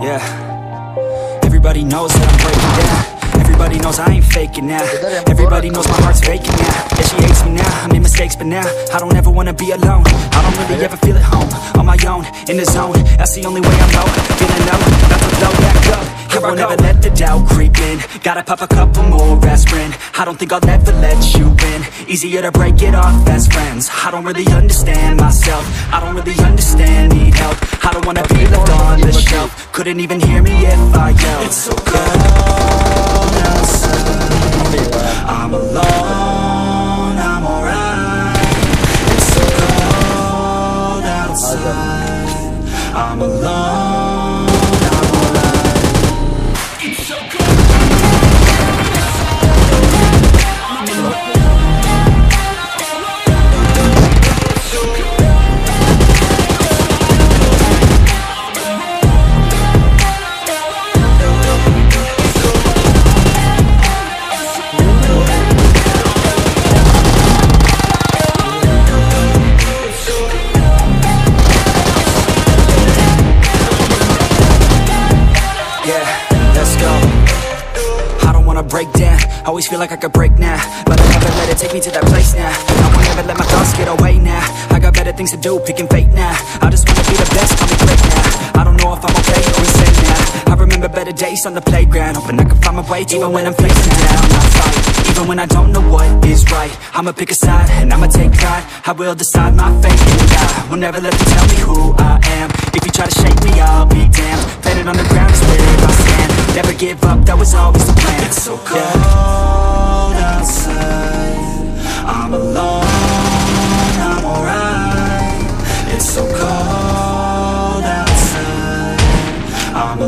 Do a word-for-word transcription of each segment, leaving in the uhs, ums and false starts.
Yeah. Everybody knows that I'm breaking down. Everybody knows I ain't faking now. Everybody knows my heart's vacant now. Yeah, she hates me now, I made mistakes but now I don't ever wanna be alone. I don't really ever feel at home. On my own, in the zone, that's the only way I know. Feeling low, about to blow back up. Here I never let the doubt creep in. Gotta pop a couple more aspirin. I don't think I'll ever let you in. Easier to break it off best friends. I don't really understand myself. I don't really understand, need help. I don't wanna be left on the shelf. Couldn't even hear me if I yelled. It's so cold outside. I'm alone, I'm alright. It's so cold outside. I'm alone, I'm alright. It's so cold. Break down, always feel like I could break now, but I never let it take me to that place now. I won't ever let my thoughts get away now. I got better things to do, picking fate now. I just wanna be the best, call me great now. I don't know if I'm okay or insane now. I remember better days on the playground, hoping I can find my way. Even when I'm facing down, I fight. Even when I don't know what is right, I'ma pick a side and I'ma take pride. I will decide my fate and I will never let them tell me who I am. If you try to shake me, I'll be damned. Planet on the ground is where I stand. Never give up, that was always the plan. It's so cold yeah. outside. I'm alone, I'm alright. It's so cold outside. I'm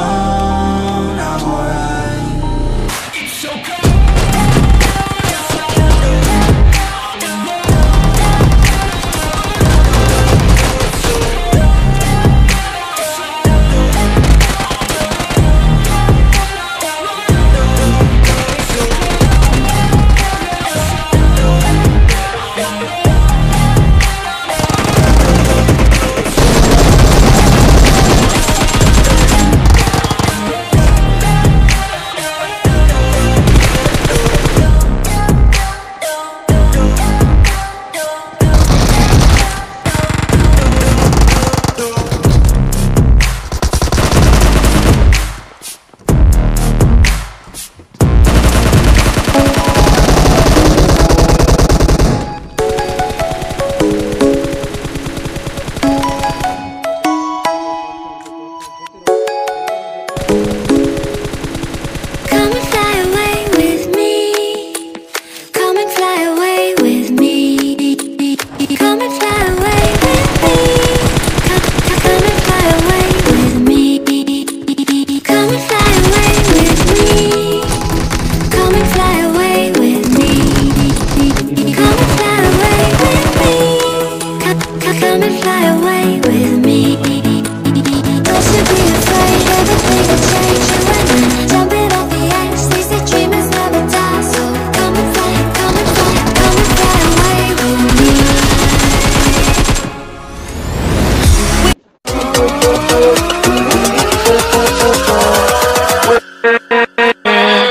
alone, I'm alright. It's so cold.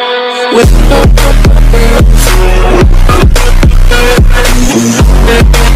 With